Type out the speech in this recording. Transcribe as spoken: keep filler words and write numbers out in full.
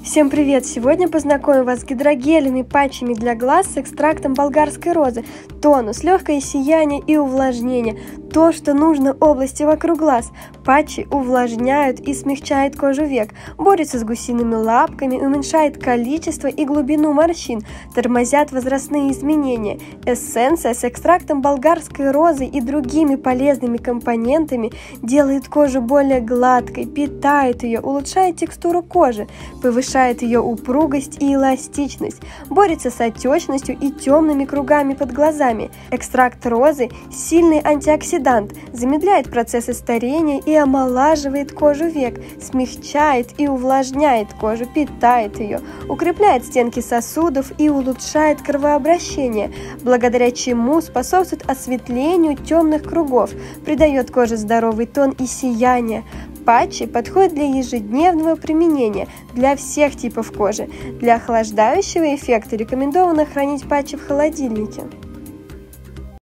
Всем привет! Сегодня познакомим вас с гидрогельными патчами для глаз с экстрактом болгарской розы. Тонус, легкое сияние и увлажнение. То, что нужно области вокруг глаз. Патчи увлажняют и смягчают кожу век, борются с гусиными лапками, уменьшает количество и глубину морщин, тормозят возрастные изменения. Эссенция с экстрактом болгарской розы и другими полезными компонентами делает кожу более гладкой, питает ее, улучшает текстуру кожи, повышает ее упругость и эластичность, борется с отечностью и темными кругами под глазами. Экстракт розы – сильный антиоксидант, замедляет процессы старения и омолаживает кожу век, смягчает и увлажняет кожу, питает ее, укрепляет стенки сосудов и улучшает кровообращение, благодаря чему способствует осветлению темных кругов, придает коже здоровый тон и сияние. Патчи подходят для ежедневного применения для всех типов кожи. Для охлаждающего эффекта рекомендовано хранить патчи в холодильнике.